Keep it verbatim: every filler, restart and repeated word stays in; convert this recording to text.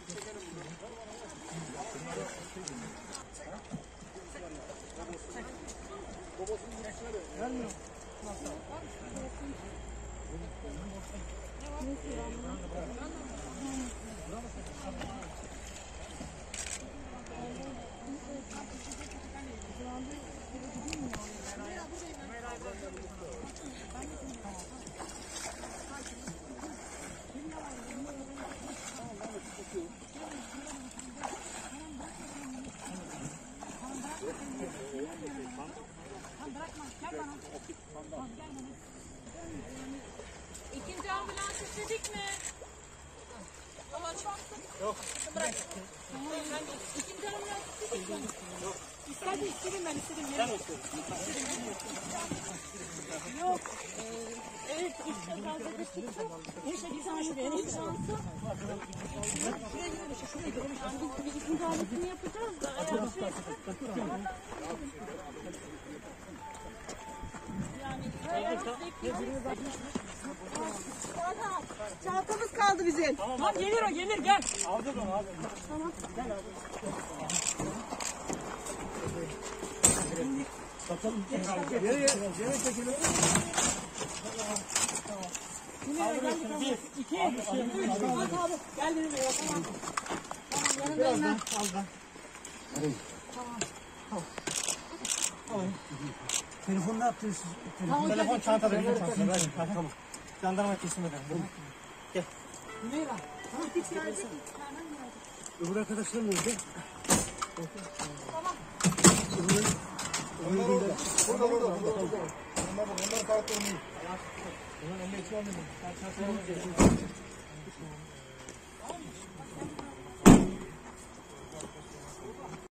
İkinci ambulans istedik mi? Yok. Bırak. İkinci ambulans istedik mi? Yok. İstedim, istedim ben istedim. Sen istedim. Yok. Evet, işte gazete çıktı. Neyse bir tane şuraya, neyse şansı. Şuraya gidelim, şuraya gidelim. Biz, biz ikinci ambulansını yapacağız da. Eğer şey çantamız kaldı bizim. Tamam, tamam gelir o gelir gel. Alacağız onu abi. Tamam. Gel abi. Bakalım. Geri geri geri çekelim. Tamam. Bir, iki, üç. Hadi abi. Gel benim eve tamam. Tamam yanındayım ben. Al ben. Tamam. Tamam. Telefonu ne yaptınız? Telefon, telefon çantada. Tamam. Jandarma teslim edelim. Gel. Meyra. Tamam hiç gelecek. Öbür arkadaşlar nerede? Tamam. Onlar orada. Burada burada burada. Onlar onlar farklı olmuyor. Onlar emniyetçi olmuyor.